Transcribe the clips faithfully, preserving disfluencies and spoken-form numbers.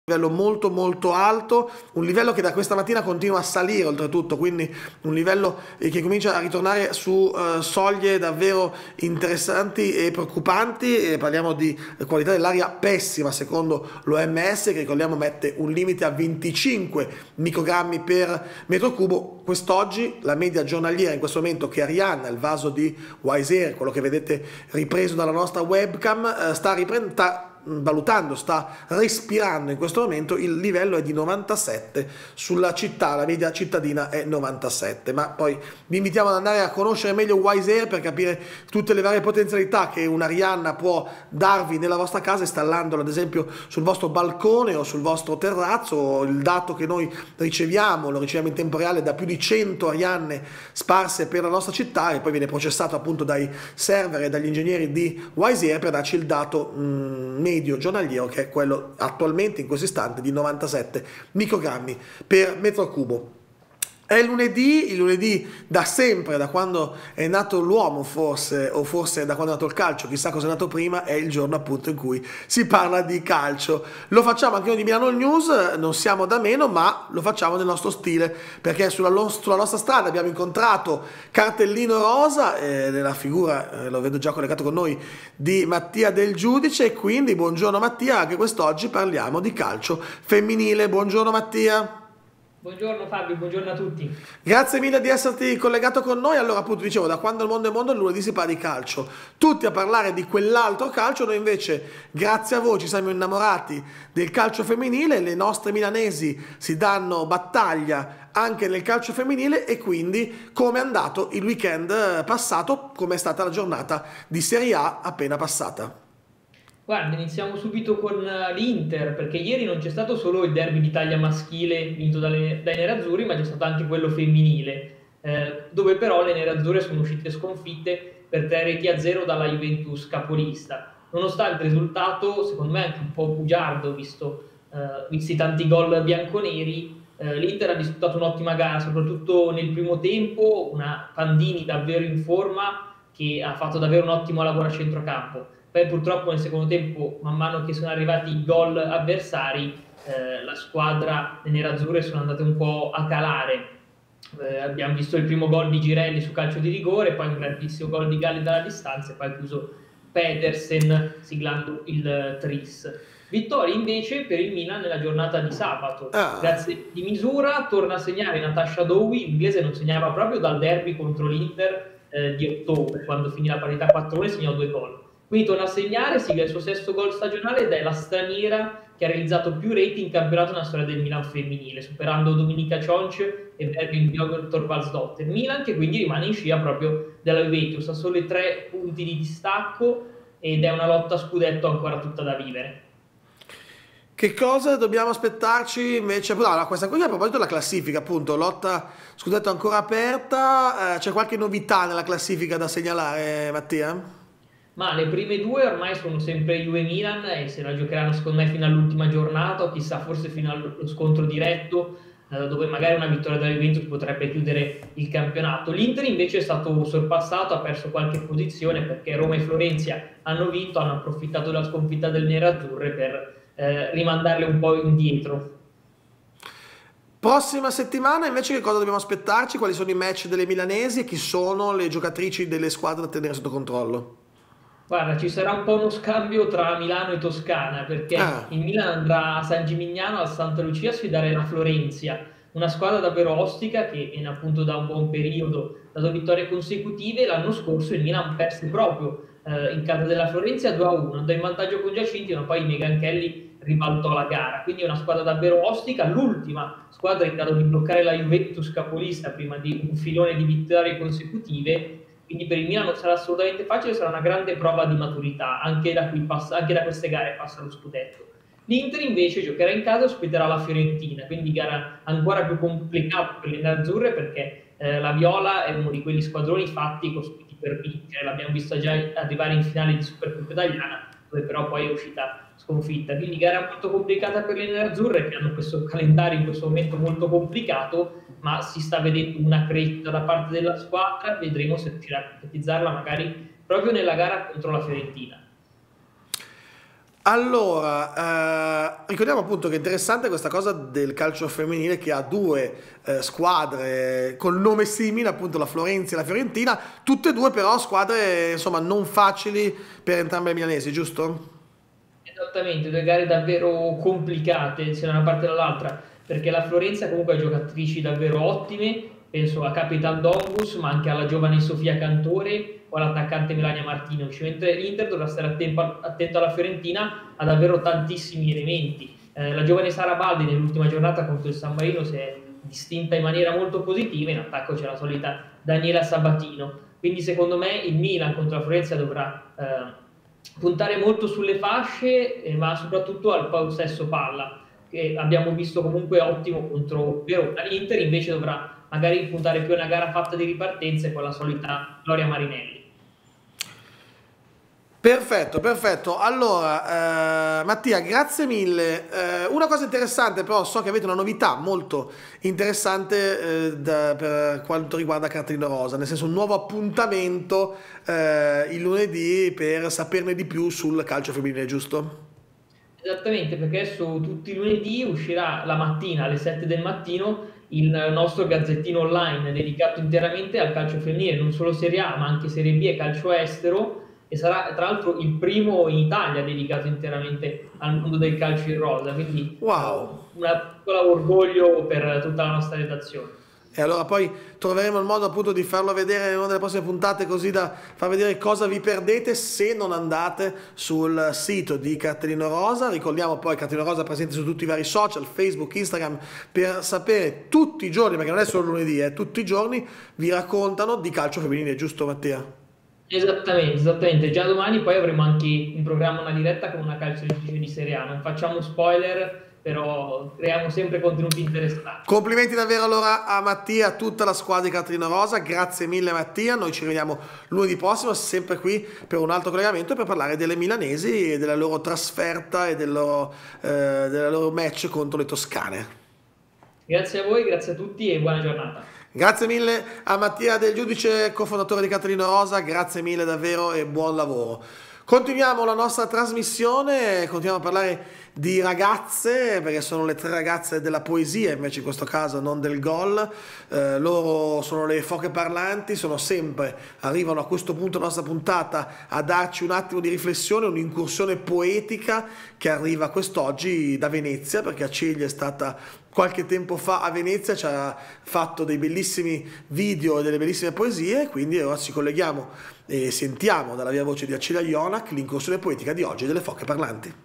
livello molto molto alto, un livello che da questa mattina continua a salire oltretutto, quindi un livello che comincia a ritornare su uh, soglie davvero interessanti e preoccupanti, e parliamo di qualità dell'aria pessima secondo l'O M S, che ricordiamo mette un limite a venticinque microgrammi per metro cubo. Quest'oggi la media giornaliera in questo momento che Arianna, il vaso di Wise Air, quello che vedete ripreso dalla nostra webcam, uh, sta riprendendo, valutando, sta respirando in questo momento, il livello è di novantasette sulla città, la media cittadina è novantasette, ma poi vi invitiamo ad andare a conoscere meglio Wise Air per capire tutte le varie potenzialità che un'Arianna può darvi nella vostra casa, installandolo ad esempio sul vostro balcone o sul vostro terrazzo. Il dato che noi riceviamo, lo riceviamo in tempo reale da più di cento Arianne sparse per la nostra città, e poi viene processato appunto dai server e dagli ingegneri di Wise Air per darci il dato mh, medio giornaliero, che è quello attualmente in questo istante di novantasette microgrammi per metro cubo. È lunedì, il lunedì da sempre, da quando è nato l'uomo forse, o forse da quando è nato il calcio, chissà cosa è nato prima, è il giorno appunto in cui si parla di calcio. Lo facciamo anche noi di Milano News, non siamo da meno, ma lo facciamo nel nostro stile, perché sulla, sulla nostra strada abbiamo incontrato Cartellino Rosa, eh, nella figura, eh, lo vedo già collegato con noi, di Mattia Del Giudice, e quindi buongiorno Mattia, anche quest'oggi parliamo di calcio femminile. Buongiorno Mattia. Buongiorno Fabio, buongiorno a tutti. Grazie mille di esserti collegato con noi. Allora, appunto, dicevo, da quando il mondo è mondo, il lunedì si parla di calcio. Tutti a parlare di quell'altro calcio, noi invece, grazie a voi, ci siamo innamorati del calcio femminile. Le nostre milanesi si danno battaglia anche nel calcio femminile, e quindi come è andato il weekend passato, come è stata la giornata di Serie A appena passata? Guarda, iniziamo subito con l'Inter, perché ieri non c'è stato solo il derby d'Italia maschile vinto dalle, dai nerazzurri, ma c'è stato anche quello femminile, eh, dove però le nerazzurre sono uscite sconfitte per tre reti a zero dalla Juventus capolista. Nonostante il risultato, secondo me anche un po' bugiardo, visto, eh, visti tanti gol bianconeri, eh, l'Inter ha disputato un'ottima gara, soprattutto nel primo tempo, una Pandini davvero in forma, che ha fatto davvero un ottimo lavoro a centrocampo. Poi purtroppo nel secondo tempo, man mano che sono arrivati i gol avversari, eh, la squadra, le nerazzurre, sono andate un po' a calare. Eh, abbiamo visto il primo gol di Girelli su calcio di rigore, poi un grandissimo gol di Galli dalla distanza, e poi ha chiuso Pedersen siglando il tris. Vittoria invece per il Milan nella giornata di sabato. Ah. Grazie di misura torna a segnare Natasha Dowie, l'inglese non segnava proprio dal derby contro l'Inter eh, di ottobre, quando finì la parità quattro ore e segnò due gol. Quindi torna a segnare, sigla il suo sesto gol stagionale, ed è la straniera che ha realizzato più reti in campionato nella storia del Milan femminile, superando Dominika Cionc e Bergin Torvaldsdottir. Milan che quindi rimane in scia proprio della Juventus, ha solo tre punti di distacco, ed è una lotta a scudetto ancora tutta da vivere. Che cosa dobbiamo aspettarci invece? No, questa qui a proposito della classifica, appunto, lotta scudetto ancora aperta, eh, c'è qualche novità nella classifica da segnalare, Mattia? Ma le prime due ormai sono sempre Juve e Milan, e se la giocheranno secondo me fino all'ultima giornata, o chissà forse fino allo scontro diretto, eh, dove magari una vittoria della Juventus potrebbe chiudere il campionato. L'Inter invece è stato sorpassato, ha perso qualche posizione perché Roma e Florenzi hanno vinto, hanno approfittato della sconfitta delle nerazzurre per eh, rimandarle un po' indietro. Prossima settimana invece che cosa dobbiamo aspettarci? Quali sono i match delle milanesi e chi sono le giocatrici delle squadre da tenere sotto controllo? Guarda, ci sarà un po' uno scambio tra Milano e Toscana, perché Ah. il Milan andrà a San Gimignano, a Santa Lucia, a sfidare la Florenzia, una squadra davvero ostica che viene appunto da un buon periodo, da due vittorie consecutive. L'anno scorso il Milan perse proprio eh, in casa della Florenzia due a uno, andò in vantaggio con Giacinti, ma poi Megan Kelly ribaltò la gara. Quindi è una squadra davvero ostica, l'ultima squadra in grado di bloccare la Juventus capolista prima di un filone di vittorie consecutive. Quindi per il Milan non sarà assolutamente facile, sarà una grande prova di maturità, anche da, qui passa, anche da queste gare passa lo scudetto. L'Inter invece giocherà in casa e ospiterà la Fiorentina, quindi gara ancora più complicata per le nerazzurre, perché eh, la Viola è uno di quegli squadroni fatti costruiti per vincere. L'abbiamo vista già arrivare in finale di Supercoppa italiana, dove però poi è uscita sconfitta. Quindi gara molto complicata per le nerazzurre, che hanno questo calendario in questo momento molto complicato, ma si sta vedendo una crescita da parte della squadra. Vedremo se riuscirà a concretizzarla magari proprio nella gara contro la Fiorentina. Allora, eh, ricordiamo appunto che è interessante questa cosa del calcio femminile che ha due eh, squadre col nome simile, appunto la Florenzi e la Fiorentina, tutte e due però squadre insomma non facili per entrambe le milanesi, giusto? Esattamente, due gare davvero complicate sia da una parte che dall'altra, perché la Florenza comunque ha giocatrici davvero ottime, penso a Capitan Dongus, ma anche alla giovane Sofia Cantore o all'attaccante Melania Martinovic, mentre l'Inter dovrà stare attento, attento alla Fiorentina, ha davvero tantissimi elementi. Eh, la giovane Sara Baldi nell'ultima giornata contro il San Marino si è distinta in maniera molto positiva, in attacco c'è la solita Daniela Sabatino, quindi secondo me il Milan contro la Florenza dovrà eh, puntare molto sulle fasce, eh, ma soprattutto al possesso palla, che abbiamo visto comunque ottimo contro Verona. L'Inter invece dovrà magari puntare più a una gara fatta di ripartenze con la solita Gloria Marinelli. Perfetto, perfetto. Allora, eh, Mattia, grazie mille. Eh, una cosa interessante, però, so che avete una novità molto interessante eh, da- per quanto riguarda Cartellino Rosa, nel senso un nuovo appuntamento eh, il lunedì per saperne di più sul calcio femminile, giusto? Esattamente, perché adesso tutti i lunedì uscirà la mattina alle sette del mattino il nostro gazzettino online dedicato interamente al calcio femminile, non solo Serie A, ma anche Serie B e calcio estero, e sarà tra l'altro il primo in Italia dedicato interamente al mondo del calcio in rosa, quindi eh, Wow! un piccolo orgoglio per tutta la nostra redazione. E allora poi troveremo il modo appunto di farlo vedere in una delle prossime puntate così da far vedere cosa vi perdete se non andate sul sito di Cartellino Rosa. Ricordiamo poi Cartellino Rosa presente su tutti i vari social, Facebook, Instagram, per sapere tutti i giorni, perché non è solo lunedì, eh, tutti i giorni vi raccontano di calcio femminile, giusto Mattia? Esattamente, esattamente. Già domani poi avremo anche in programma una diretta con una calciatrice di Serie A. Non facciamo spoiler, però creiamo sempre contenuti interessanti. Complimenti davvero allora a Mattia e a tutta la squadra di Caterina Rosa, grazie mille Mattia, noi ci rivediamo lunedì prossimo sempre qui per un altro collegamento per parlare delle milanesi e della loro trasferta e del loro, eh, della loro match contro le toscane. Grazie a voi, grazie a tutti e buona giornata. Grazie mille a Mattia Del Giudice, cofondatore di Caterina Rosa, grazie mille davvero e buon lavoro. Continuiamo la nostra trasmissione, continuiamo a parlare di ragazze, perché sono le tre ragazze della poesia, invece in questo caso non del gol. Eh, loro sono le foche parlanti, sono sempre, arrivano a questo punto della nostra puntata a darci un attimo di riflessione, un'incursione poetica che arriva quest'oggi da Venezia, perché Aceglia è stata qualche tempo fa a Venezia, ci ha fatto dei bellissimi video e delle bellissime poesie, quindi ora ci colleghiamo e sentiamo dalla via voce di Acela Ionac l'incursione poetica di oggi delle foche parlanti.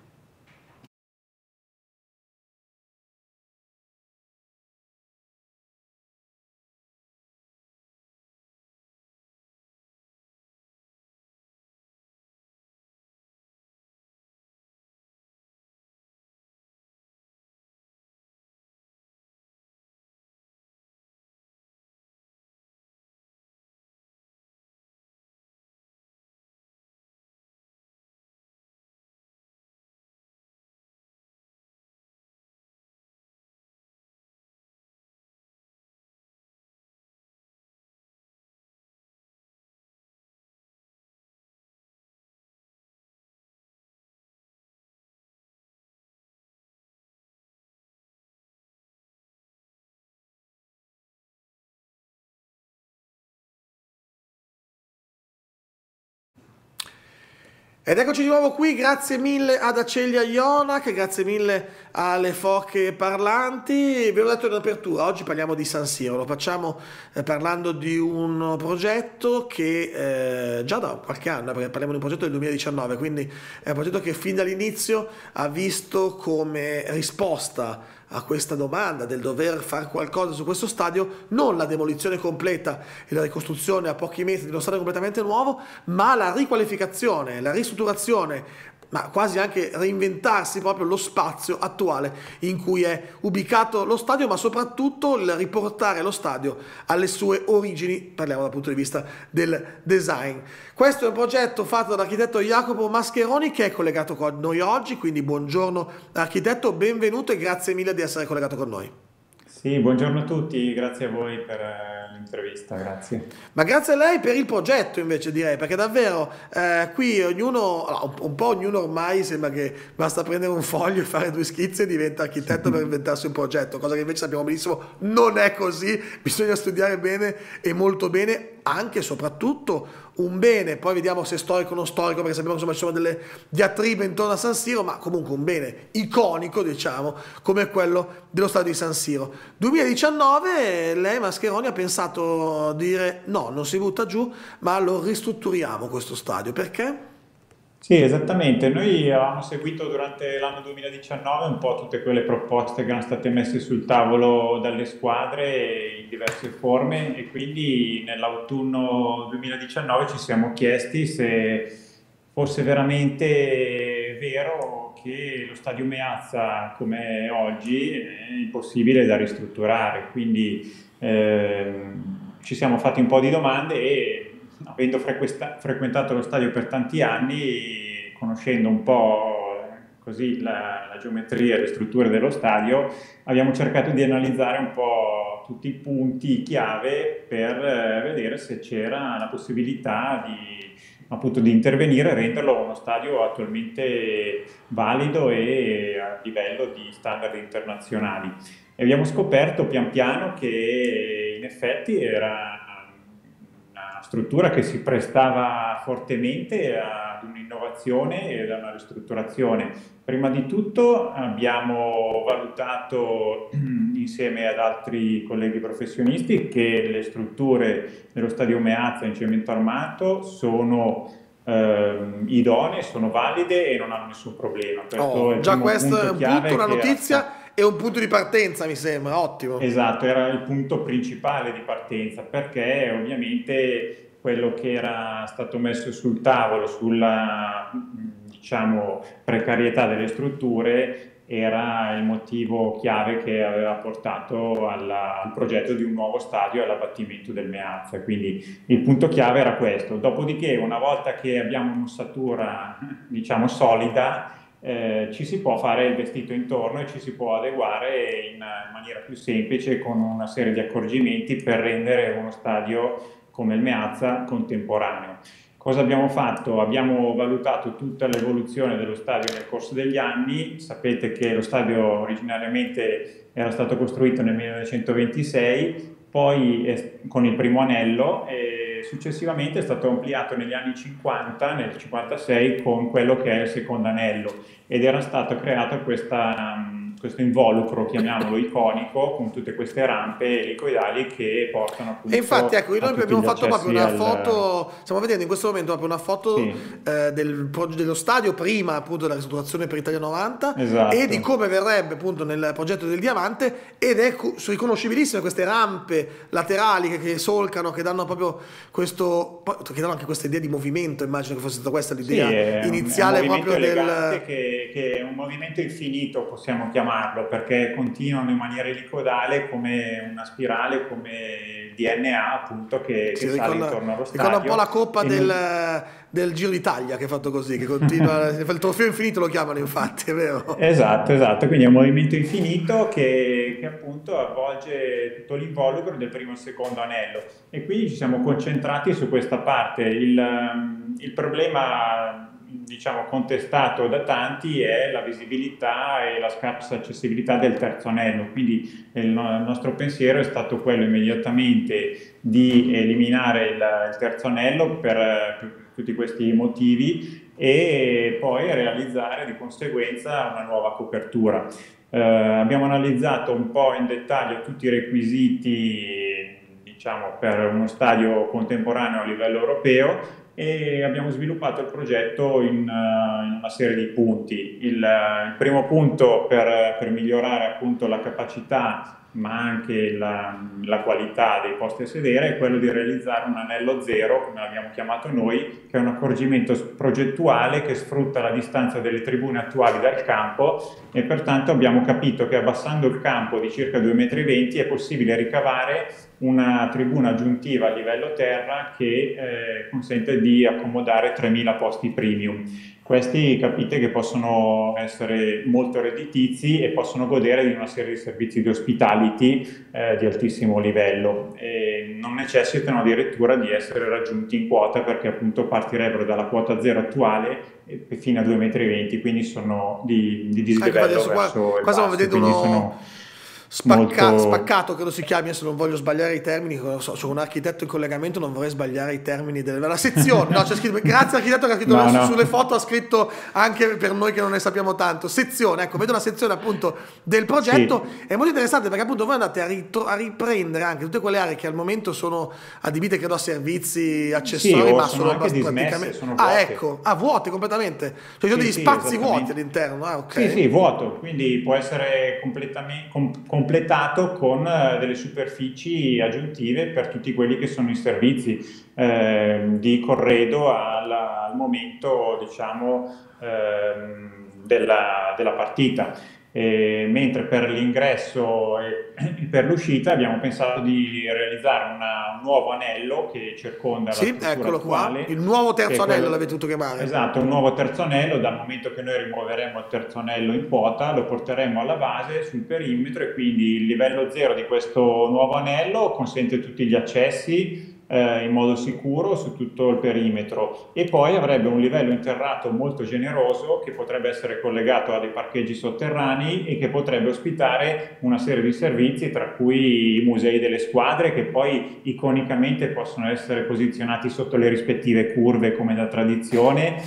Ed eccoci di nuovo qui, grazie mille ad Acelia Ionac, grazie mille alle foche parlanti. Vi ho detto in apertura, oggi parliamo di San Siro, lo facciamo eh, parlando di un progetto che eh, già da qualche anno, perché parliamo di un progetto del duemiladiciannove, quindi è un progetto che fin dall'inizio ha visto come risposta a questa domanda del dover fare qualcosa su questo stadio, non la demolizione completa e la ricostruzione a pochi metri di uno stadio completamente nuovo, ma la riqualificazione, la ristrutturazione, ma quasi anche reinventarsi proprio lo spazio attuale in cui è ubicato lo stadio, ma soprattutto il riportare lo stadio alle sue origini, parliamo dal punto di vista del design. Questo è un progetto fatto dall'architetto Jacopo Mascheroni che è collegato con noi oggi, quindi buongiorno architetto, benvenuto e grazie mille di essere collegato con noi. Sì, buongiorno a tutti, grazie a voi per eh, l'intervista, grazie. Ma grazie a lei per il progetto invece direi, perché davvero eh, qui ognuno, allora, un, un po' ognuno ormai sembra che basta prendere un foglio e fare due schizzi e diventa architetto per inventarsi un progetto, cosa che invece sappiamo benissimo non è così, bisogna studiare bene e molto bene, anche e soprattutto un bene, poi vediamo se è storico o non storico, perché sappiamo che insomma, ci sono delle diatribe intorno a San Siro, ma comunque un bene iconico, diciamo, come quello dello stadio di San Siro. duemiladiciannove lei Mascheroni ha pensato di dire no, non si butta giù, ma lo ristrutturiamo questo stadio. Perché? Sì, esattamente. Noi avevamo seguito durante l'anno duemiladiciannove un po' tutte quelle proposte che erano state messe sul tavolo dalle squadre in diverse forme e quindi nell'autunno duemiladiciannove ci siamo chiesti se fosse veramente vero che lo stadio Meazza come è oggi è impossibile da ristrutturare. Quindi ehm, ci siamo fatti un po' di domande e avendo frequesta- frequentato lo stadio per tanti anni, conoscendo un po' eh, così la, la geometria e le strutture dello stadio, abbiamo cercato di analizzare un po' tutti i punti chiave per eh, vedere se c'era la possibilità di, appunto, di intervenire e renderlo uno stadio attualmente valido e a livello di standard internazionali. E abbiamo scoperto pian piano che in effetti era una struttura che si prestava fortemente ad un'innovazione e ad una ristrutturazione. Prima di tutto abbiamo valutato insieme ad altri colleghi professionisti che le strutture dello stadio Meazza in cemento armato sono ehm, idonee, sono valide e non hanno nessun problema. Questo è Oh, il già primo questo è punto un punto, chiave una che era stato. notizia e un punto di partenza, mi sembra, ottimo. Esatto, era il punto principale di partenza perché ovviamente quello che era stato messo sul tavolo sulla, diciamo, precarietà delle strutture era il motivo chiave che aveva portato alla- al progetto di un nuovo stadio e all'abbattimento del Meazza. Quindi il punto chiave era questo. Dopodiché, una volta che abbiamo un'ossatura, diciamo, solida, eh, ci si può fare il vestito intorno e ci si può adeguare in, in maniera più semplice con una serie di accorgimenti per rendere uno stadio come il Meazza contemporaneo. Cosa abbiamo fatto? Abbiamo valutato tutta l'evoluzione dello stadio nel corso degli anni. Sapete che lo stadio originariamente era stato costruito nel millenovecentoventisei, poi eh, con il primo anello e successivamente è stato ampliato negli anni cinquanta, nel cinquantasei, con quello che è il secondo anello ed era stato creato questa, um, questo involucro, chiamiamolo iconico, con tutte queste rampe elicoidali che portano E infatti, appunto ecco, a noi tutti abbiamo gli fatto proprio accessi una al... foto, stiamo vedendo in questo momento proprio una foto Sì, eh, del, pro- dello stadio prima appunto della ristrutturazione per Italia novanta e di esatto. come verrebbe appunto nel progetto del Diamante ed è cu- riconoscibilissime queste rampe laterali che, che solcano, che danno proprio questo, poi- che danno anche questa idea di movimento, immagino che fosse stata questa Sì, l'idea è un, è un iniziale movimento proprio elegante del... che, che è un movimento infinito, possiamo chiamarlo, perché continuano in maniera elicodale come una spirale, come il D N A appunto che, che Si sale ricorda, intorno allo ricorda un po' stadio la coppa e del, noi, del Giro d'Italia che è fatto così, che continua, il trofeo infinito lo chiamano infatti, è vero? esatto, esatto, quindi è un movimento infinito che, che appunto avvolge tutto l'involucro del primo e secondo anello e quindi ci siamo concentrati su questa parte. Il, ehm, il problema, diciamo, contestato da tanti è la visibilità e la scarsa accessibilità del terzo anello, quindi il, no- il nostro pensiero è stato quello immediatamente di eliminare il, il terzo anello per, per tutti questi motivi e poi realizzare di conseguenza una nuova copertura. Eh, abbiamo analizzato un po' in dettaglio tutti i requisiti, diciamo, per uno stadio contemporaneo a livello europeo e abbiamo sviluppato il progetto in, uh, in una serie di punti. Il, uh, il primo punto per, per migliorare appunto la capacità ma anche la, la qualità dei posti a sedere è quello di realizzare un anello zero, come l'abbiamo chiamato noi, che è un accorgimento progettuale che sfrutta la distanza delle tribune attuali dal campo e pertanto abbiamo capito che abbassando il campo di circa due virgola venti metri è possibile ricavare una tribuna aggiuntiva a livello terra che eh, consente di accomodare tremila posti premium. Questi capite che possono essere molto redditizi e possono godere di una serie di servizi di hospitality eh, di altissimo livello e non necessitano addirittura di essere raggiunti in quota, perché appunto partirebbero dalla quota zero attuale e fino a due virgola venti metri, quindi sono di, di Ecco, dislivello adesso qua, verso il qua stiamo basso, vedendo quindi uno sono spacca- molto... spaccato, credo si chiami, adesso non voglio sbagliare i termini, so- sono un architetto in collegamento, non vorrei sbagliare i termini della sezione. No, c'è scritto, grazie architetto che ha scritto No, su- no. sulle foto, ha scritto anche per noi che non ne sappiamo tanto. Sezione, ecco, vedo una sezione appunto del progetto, Sì, è molto interessante perché appunto voi andate a, ritro- a riprendere anche tutte quelle aree che al momento sono adibite, credo, a servizi sì, accessori, o ma sono sono anche bas- dismesse, praticamente... sono Ah, vuote. ecco, ah, vuote completamente. Cioè, ci sono Sì, degli sì, spazi vuoti esattamente. all'interno, ah, Sì, ok. sì, vuoto, quindi può essere completamente, com- completato con eh, delle superfici aggiuntive per tutti quelli che sono i servizi eh, di corredo alla- al momento, diciamo, ehm, della, della partita. E mentre per l'ingresso e e per l'uscita abbiamo pensato di realizzare una- un nuovo anello che circonda la Sì, struttura eccolo qua. attuale, Il nuovo che terzo è anello quello, l'avete dovuto chiamare. esatto, un nuovo terzo anello. Dal momento che noi rimuoveremo il terzo anello in quota, lo porteremo alla base sul perimetro e quindi il livello zero di questo nuovo anello consente tutti gli accessi eh, in modo sicuro su tutto il perimetro, e poi avrebbe un livello interrato molto generoso che potrebbe essere collegato a dei parcheggi sotterranei e che potrebbe ospitare una serie di servizi, tra cui i musei delle squadre, che poi iconicamente possono essere posizionati sotto le rispettive curve come da tradizione,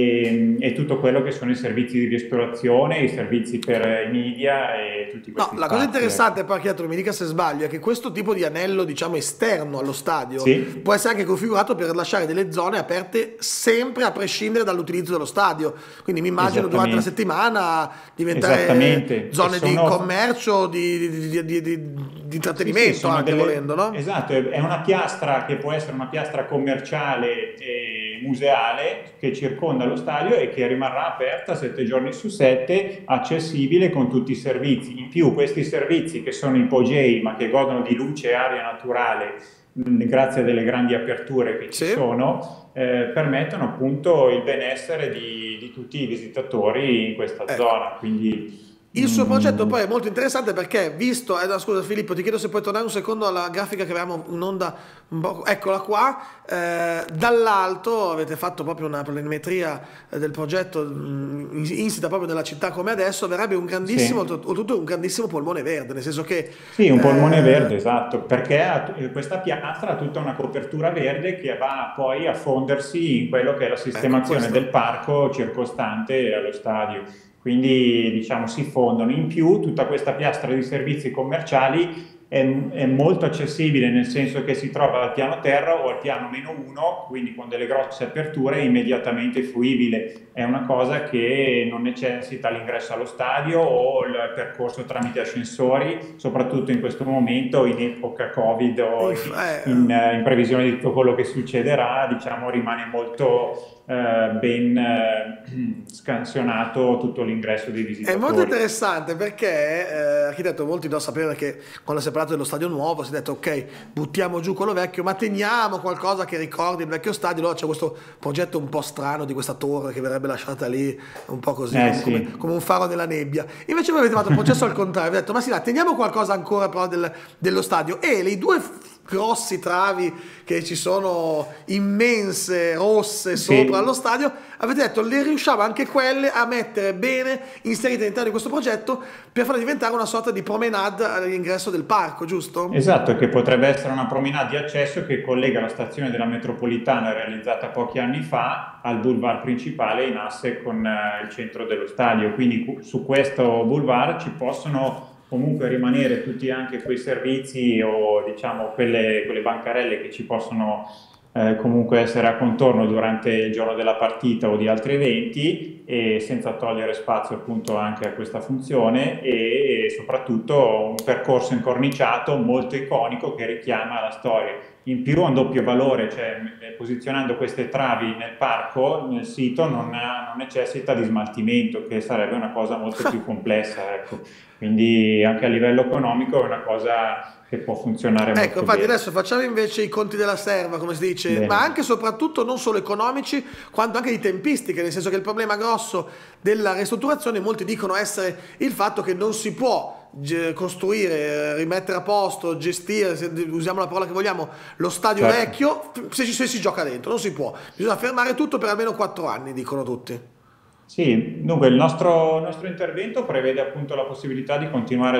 e, e tutto quello che sono i servizi di ristorazione, i servizi per i media e tutti No, questi la cosa spazi, ecco. interessante, poi Architetto, mi dica se sbaglio, è che questo tipo di anello, diciamo, esterno allo stadio Sì, può essere anche configurato per lasciare delle zone aperte sempre a prescindere dall'utilizzo dello stadio. Quindi mi immagino durante la esattamente. settimana diventare Esattamente, e zone di sono, commercio, di, di- di- di- di- di sì, sì, intrattenimento sono anche volendo, delle, no? esatto, è è una piastra che può essere una piastra commerciale e museale che circonda lo stadio e che rimarrà aperta sette giorni su sette, accessibile con tutti i servizi. In più, questi servizi, che sono ipogei ma che godono di luce e aria naturale, mh, grazie a delle grandi aperture che ci Sì. sono, eh, permettono appunto il benessere di, di tutti i visitatori in questa Ecco. zona. Quindi, Il suo progetto mh, poi è molto interessante perché, visto, eh, no, scusa Filippo, ti chiedo se puoi tornare un secondo alla grafica che avevamo in onda, un po', eccola qua, eh, dall'alto avete fatto proprio una planimetria eh, del progetto mh, insita proprio nella città come adesso, verrebbe un grandissimo, sì. oltretutto un grandissimo polmone verde, nel senso che, Sì, un polmone eh, verde, esatto, perché ha- eh, questa piastra ha tutta una copertura verde che va poi a fondersi in quello che è la ecco, sistemazione del questo. parco circostante allo stadio. Quindi, diciamo, si fondono. In più, tutta questa piastra di servizi commerciali è, è molto accessibile, nel senso che si trova al piano terra o al piano meno uno, quindi con delle grosse aperture, immediatamente fruibile. È una cosa che non necessita l'ingresso allo stadio o il percorso tramite ascensori, soprattutto in questo momento, in epoca Covid o Inf- in, eh, in, eh, in previsione di tutto quello che succederà, diciamo, rimane molto eh, ben eh, scansionato tutto l'ingresso dei È molto visitatori. interessante perché, eh, architetto, molti non sapevano che quando si è parlato dello stadio nuovo si è detto ok, buttiamo giù quello vecchio, ma teniamo qualcosa che ricordi il vecchio stadio. Allora c'è questo progetto un po' strano di questa torre che verrebbe lasciata lì, un po' così, Eh come, come- sì. come un faro nella nebbia. Invece voi avete fatto il processo al contrario, avete detto ma sì, dai, teniamo qualcosa ancora però del- dello stadio. E le due f- grossi travi che ci sono immense rosse sopra allo Sì, stadio, avete detto le riusciamo anche quelle a mettere bene inserite all'interno di questo progetto per farla diventare una sorta di promenade all'ingresso del parco, giusto? esatto, che potrebbe essere una promenade di accesso che collega la stazione della metropolitana realizzata pochi anni fa al boulevard principale in asse con eh, il centro dello stadio. Quindi cu- su questo boulevard ci possono comunque rimanere tutti anche quei servizi o diciamo quelle, quelle bancarelle che ci possono eh, comunque essere a contorno durante il giorno della partita o di altri eventi, e senza togliere spazio appunto anche a questa funzione, e soprattutto un percorso incorniciato molto iconico che richiama la storia in più ha un doppio valore, cioè posizionando queste travi nel parco, nel sito, non, ha, non necessita di smaltimento, che sarebbe una cosa molto più complessa, ecco. Quindi anche a livello economico è una cosa che può funzionare molto Ecco, infatti bene. adesso facciamo invece i conti della serva, come si dice, Bene. ma anche e soprattutto non solo economici, quanto anche di tempistiche, nel senso che il problema grosso della ristrutturazione, molti dicono essere il fatto che non si può ge- costruire, rimettere a posto, gestire, se usiamo la parola che vogliamo, lo stadio Certo. vecchio, se, ci- se si gioca dentro, non si può. Bisogna fermare tutto per almeno quattro anni, dicono tutti. Sì, dunque il nostro, il nostro intervento prevede appunto la possibilità di continuare a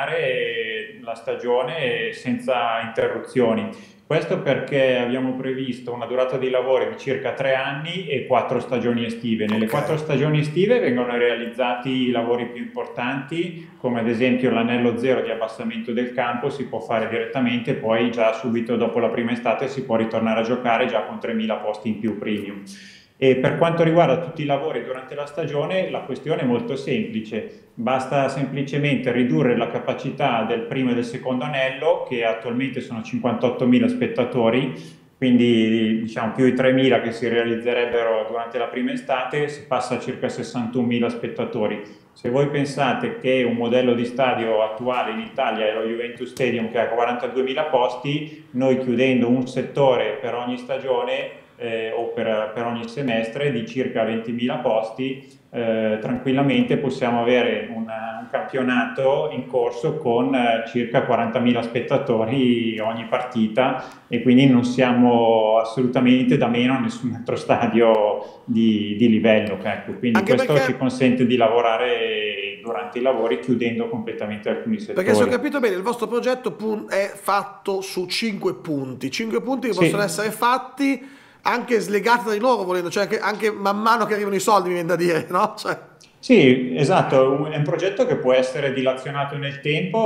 giocare la stagione senza interruzioni. Questo perché abbiamo previsto una durata di lavori di circa tre anni e quattro stagioni estive. Nelle Ok. quattro stagioni estive vengono realizzati i lavori più importanti, come ad esempio l'anello zero di abbassamento del campo, si può fare direttamente, poi già subito dopo la prima estate si può ritornare a giocare già con tremila posti in più premium. E per quanto riguarda tutti i lavori durante la stagione, la questione è molto semplice, basta semplicemente ridurre la capacità del primo e del secondo anello, che attualmente sono cinquantottomila spettatori, quindi diciamo più di tremila che si realizzerebbero durante la prima estate, si passa a circa sessantunomila spettatori. Se voi pensate che un modello di stadio attuale in Italia è lo Juventus Stadium che ha quarantaduemila posti, noi chiudendo un settore per ogni stagione Eh, o per, per ogni semestre di circa ventimila posti, eh, tranquillamente possiamo avere una, un campionato in corso con eh, circa quarantamila spettatori ogni partita, e quindi non siamo assolutamente da meno a nessun altro stadio di, di livello. Ecco. Quindi Anche questo perché... ci consente di lavorare durante i lavori chiudendo completamente alcuni settori. Perché se ho capito bene, il vostro progetto pun- è fatto su cinque punti, cinque punti che Sì. possono essere fatti anche slegati da di loro, volendo, cioè anche, anche man mano che arrivano i soldi, mi viene da dire, no? Cioè... Sì, esatto, è un progetto che può essere dilazionato nel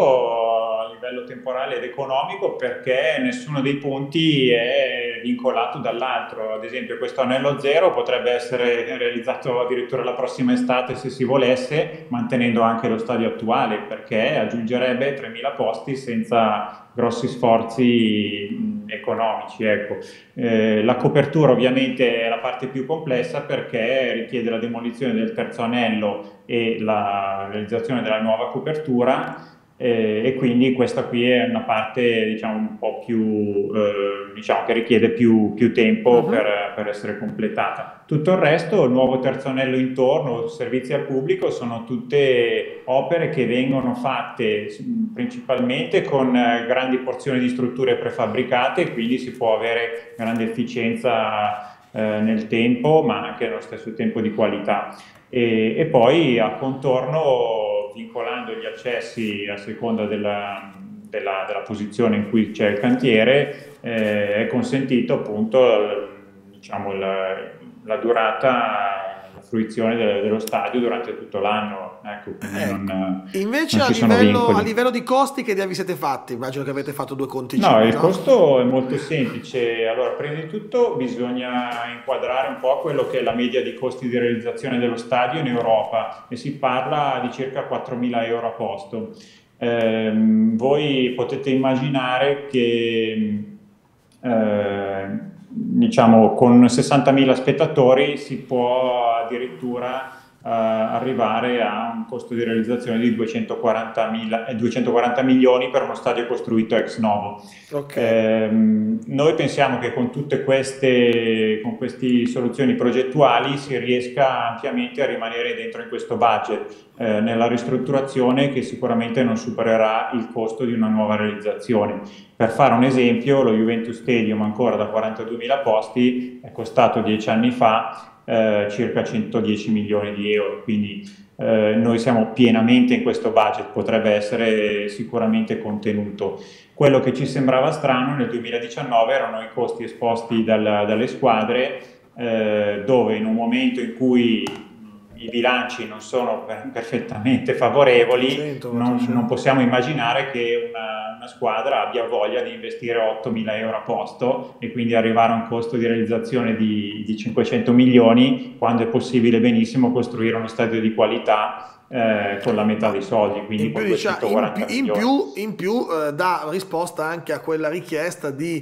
tempo a livello temporale ed economico, perché nessuno dei punti è vincolato dall'altro. Ad esempio questo anello zero potrebbe essere realizzato addirittura la prossima estate se si volesse, mantenendo anche lo stadio attuale, perché aggiungerebbe tremila posti senza grossi sforzi economici. Ecco. Eh, la copertura ovviamente è la parte più complessa, perché richiede la demolizione del terzo anello e la realizzazione della nuova copertura, eh, e quindi questa qui è una parte diciamo un po' più eh, diciamo che richiede più, più tempo Mhm. per, per essere completata. Tutto il resto, il nuovo terzo anello intorno, servizi al pubblico, sono tutte opere che vengono fatte principalmente con eh, grandi porzioni di strutture prefabbricate, quindi si può avere grande efficienza eh, nel tempo, ma anche nello stesso tempo di qualità. E, e poi a contorno, vincolando gli accessi a seconda della, della, della posizione in cui c'è il cantiere, eh, è consentito appunto diciamo, la, la durata, la fruizione de, dello stadio durante tutto l'anno. Ecco, quindi Ecco. non, Invece non a ci sono livello, a vincoli. livello di costi che vi siete fatti? Immagino che avete fatto due conticini, No, il no? costo è molto semplice. Allora, prima di tutto bisogna inquadrare un po' quello che è la media di costi di realizzazione dello stadio in Europa, e si parla di circa quattromila euro a posto. Ehm, voi potete immaginare che eh, diciamo, con sessantamila spettatori si può addirittura Uh, arrivare a un costo di realizzazione di duecentoquaranta milioni per uno stadio costruito ex novo. Ok. Eh, noi pensiamo che con tutte queste, con queste soluzioni progettuali si riesca ampiamente a rimanere dentro in questo budget, eh, nella ristrutturazione, che sicuramente non supererà il costo di una nuova realizzazione. Per fare un esempio, lo Juventus Stadium, ancora da quarantaduemila posti, è costato dieci anni fa Eh, circa centodieci milioni di euro, quindi eh, noi siamo pienamente in questo budget, potrebbe essere sicuramente contenuto. Quello che ci sembrava strano nel duemiladiciannove erano i costi esposti dal, dalle squadre, eh, dove in un momento in cui i bilanci non sono per, perfettamente favorevoli, quattrocento, non, quattrocento. non possiamo immaginare che una, una squadra abbia voglia di investire ottomila euro a posto e quindi arrivare a un costo di realizzazione di, di cinquecento milioni, quando è possibile benissimo costruire uno stadio di qualità eh, con la metà dei soldi, quindi In più, con diciamo, in, duecentoquaranta più, in milioni. più, in più, eh, dà risposta anche a quella richiesta di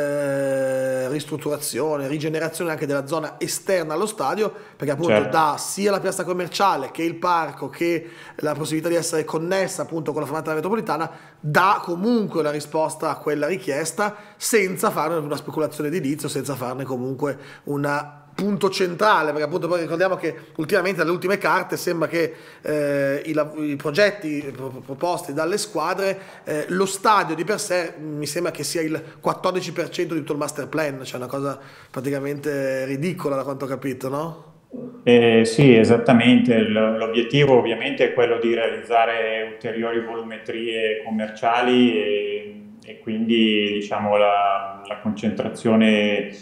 eh, ristrutturazione, rigenerazione anche della zona esterna allo stadio, perché appunto Certo. dà sia la piazza commerciale che il parco che la possibilità di essere connessa appunto con la fermata metropolitana, dà comunque la risposta a quella richiesta senza farne una speculazione edilizia, senza farne comunque una punto centrale, perché appunto poi ricordiamo che ultimamente dalle ultime carte sembra che eh, i, lav- i progetti pro- proposti dalle squadre, eh, lo stadio di per sé mi sembra che sia il quattordici per cento di tutto il master plan, cioè una cosa praticamente ridicola da quanto ho capito, no? Eh, sì, esattamente. L- L'obiettivo ovviamente è quello di realizzare ulteriori volumetrie commerciali e, e quindi diciamo la, la concentrazione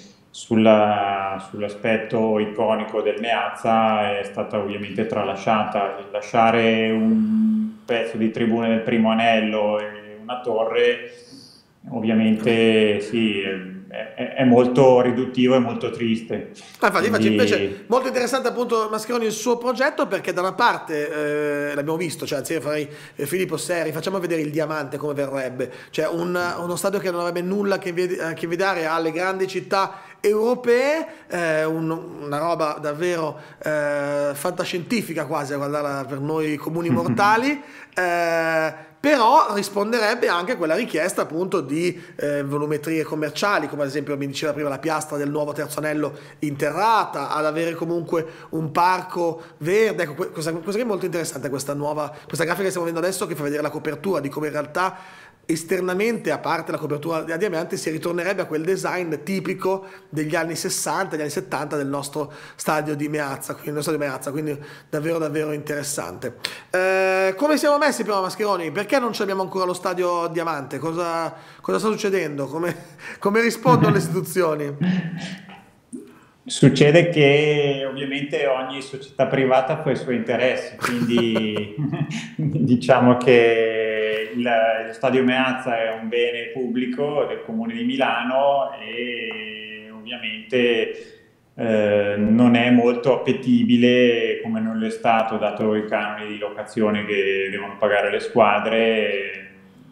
sulla- sull'aspetto iconico del Meazza è stata ovviamente tralasciata. Il lasciare un pezzo di tribune del primo anello e una torre ovviamente sì, è, è- è molto riduttivo e molto triste. Ah, infatti, infatti, invece Quindi molto interessante appunto Mascheroni il suo progetto, perché da una parte eh, l'abbiamo visto, cioè anzi io farei eh, Filippo Seri, facciamo vedere il diamante come verrebbe, cioè un- uno stadio che non avrebbe nulla a che, ved- a che vedere alle grandi città europee, eh, un- una roba davvero eh, fantascientifica quasi a guardarla per noi comuni mortali, eh, però risponderebbe anche a quella richiesta appunto di eh, volumetrie commerciali, come ad esempio mi diceva prima la piastra del nuovo terzo anello interrata, ad avere comunque un parco verde. Ecco, que- cosa, cosa che è molto interessante questa nuova, questa grafica che stiamo vedendo adesso, che fa vedere la copertura di come in realtà esternamente, a parte la copertura a diamanti, si ritornerebbe a quel design tipico degli anni sessanta, degli anni settanta del nostro stadio di Meazza, quindi, il stadio di Meazza, quindi davvero davvero interessante. Eh, come siamo messi però Mascheroni? Perché non abbiamo ancora lo stadio Diamante? Cosa, cosa sta succedendo? Come, come rispondono le istituzioni? succede che ovviamente ogni società privata fa i suoi interessi, quindi diciamo che il, lo Stadio Meazza è un bene pubblico del Comune di Milano e ovviamente eh, non è molto appetibile come non lo è stato, dato i canoni di locazione che devono pagare le squadre,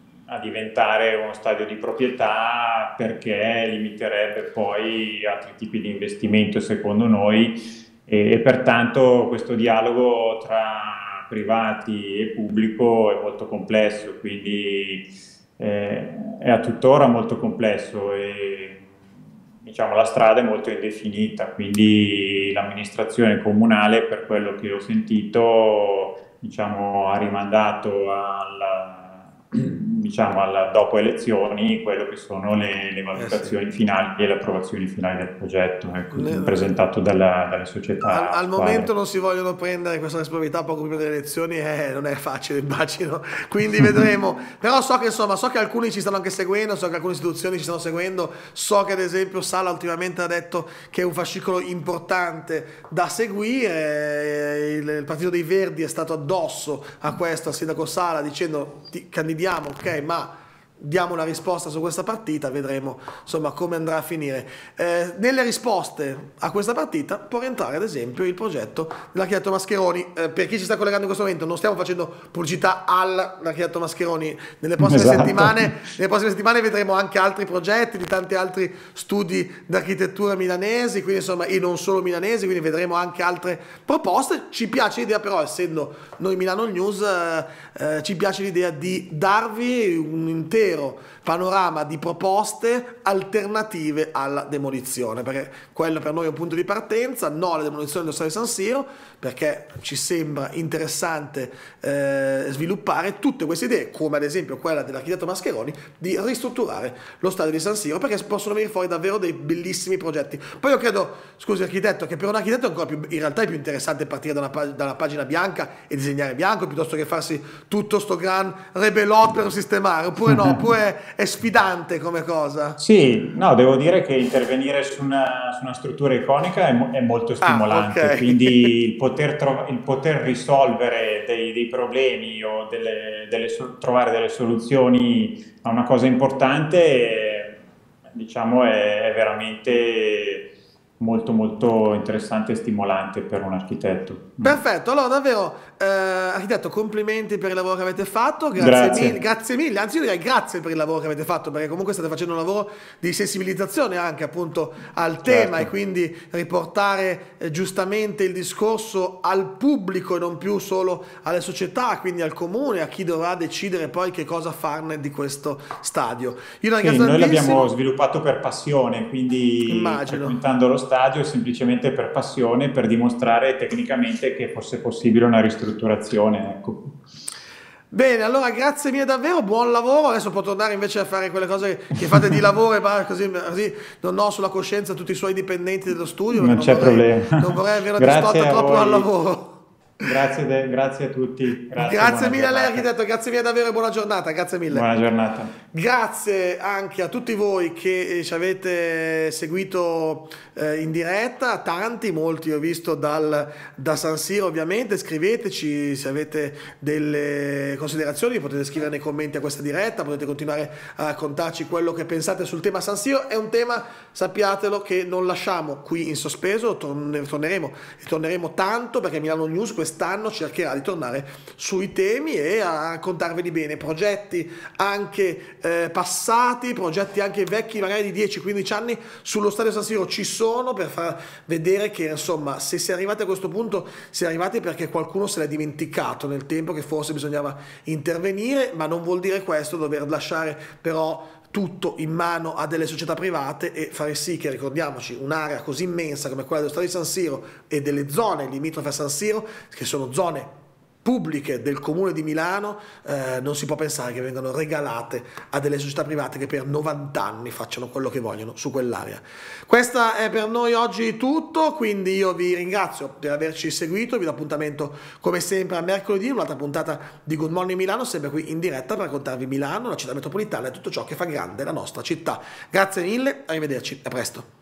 a diventare uno stadio di proprietà, perché limiterebbe poi altri tipi di investimento secondo noi e, e pertanto questo dialogo tra privati e pubblico è molto complesso, quindi eh, è a tuttora molto complesso e diciamo la strada è molto indefinita, quindi l'amministrazione comunale, per quello che ho sentito, diciamo, ha rimandato alla diciamo alla, dopo elezioni quello che sono le, le Eh sì. valutazioni finali e le approvazioni finali del progetto, ecco, Ne- presentato dalla- dalle Al, società al momento squadre. non si vogliono prendere questa responsabilità poco prima delle elezioni, eh, non è facile, immagino. Quindi vedremo. Però so che insomma, so che alcuni ci stanno anche seguendo, so che alcune istituzioni ci stanno seguendo. So che ad esempio Sala ultimamente ha detto che è un fascicolo importante da seguire. Il, il Partito dei Verdi è stato addosso a questo, al sindaco Sala, dicendo ti candidiamo, ok, ma diamo una risposta su questa partita, vedremo insomma come andrà a finire. Eh, nelle risposte a questa partita può rientrare ad esempio il progetto dell'architetto Mascheroni. Eh, per chi ci sta collegando in questo momento, non stiamo facendo pubblicità all'architetto Mascheroni. Nelle prossime Esatto. settimane, nelle prossime settimane vedremo anche altri progetti di tanti altri studi d'architettura milanesi, quindi insomma, e non solo milanesi, quindi vedremo anche altre proposte. Ci piace l'idea però, essendo noi Milano News, eh, eh, ci piace l'idea di darvi un intero panorama di proposte alternative alla demolizione, perché quello per noi è un punto di partenza, no alla demolizione dello stadio San Siro, perché ci sembra interessante eh, sviluppare tutte queste idee, come ad esempio quella dell'architetto Mascheroni, di ristrutturare lo stadio di San Siro, perché possono venire fuori davvero dei bellissimi progetti. Poi io credo, scusi architetto, che per un architetto è ancora più, in realtà è più interessante partire da una, pag- da una pagina bianca e disegnare bianco, piuttosto che farsi tutto sto gran rebelot per sistemare, oppure no, oppure è sfidante come cosa. Sì, no, devo dire che intervenire su una, su una struttura iconica è, mo- è molto Ah, stimolante, ok. quindi il poter, tro- il poter risolvere dei, dei problemi o delle, delle so- trovare delle soluzioni a una cosa importante, eh, diciamo, è, è veramente molto molto interessante e stimolante per un architetto. Perfetto, allora davvero, eh, architetto, complimenti per il lavoro che avete fatto, grazie, Grazie. mille, grazie mille, anzi io direi grazie per il lavoro che avete fatto, perché comunque state facendo un lavoro di sensibilizzazione anche appunto al tema, Certo. e quindi riportare eh, giustamente il discorso al pubblico e non più solo alle società, quindi al comune, a chi dovrà decidere poi che cosa farne di questo stadio. Io la Sì, ringrazio noi l'abbiamo tantissimo, sviluppato per passione, quindi immagino. frequentando lo stadio semplicemente per passione, per dimostrare tecnicamente che fosse possibile una ristrutturazione, ecco. Bene, allora grazie mille davvero, buon lavoro. Adesso può tornare invece a fare quelle cose che fate di lavoro e va, così, così non ho sulla coscienza tutti i suoi dipendenti dello studio, Non perché c'è non vorrei, problema. non vorrei averla Grazie distotta a troppo dal voi. lavoro. Grazie, de- grazie a tutti. Grazie, Grazie buona mille a lei giornata. architetto, grazie mille davvero e buona giornata, grazie mille. Buona giornata. Grazie anche a tutti voi che ci avete seguito eh, in diretta, tanti, molti ho visto dal, da San Siro ovviamente, scriveteci se avete delle considerazioni, potete scrivere nei commenti a questa diretta, potete continuare a raccontarci quello che pensate sul tema San Siro, è un tema, sappiatelo, che non lasciamo qui in sospeso, torn- torneremo, torneremo tanto perché Milano News quest'anno cercherà di tornare sui temi e a raccontarveli bene, progetti anche eh, passati, progetti anche vecchi magari di dieci quindici anni sullo stadio San Siro ci sono, per far vedere che insomma se si è arrivati a questo punto si è arrivati perché qualcuno se l'è dimenticato nel tempo che forse bisognava intervenire, ma non vuol dire questo dover lasciare però tutto in mano a delle società private e fare sì che, ricordiamoci, un'area così immensa come quella dello stadio di San Siro e delle zone limitrofe a San Siro, che sono zone pubbliche del comune di Milano, eh, non si può pensare che vengano regalate a delle società private che per novanta anni facciano quello che vogliono su quell'area. Questa è per noi oggi tutto, quindi io vi ringrazio per averci seguito, vi do appuntamento come sempre a mercoledì, un'altra puntata di Good Morning Milano, sempre qui in diretta per raccontarvi Milano, la città metropolitana e tutto ciò che fa grande la nostra città. Grazie mille, arrivederci, a presto.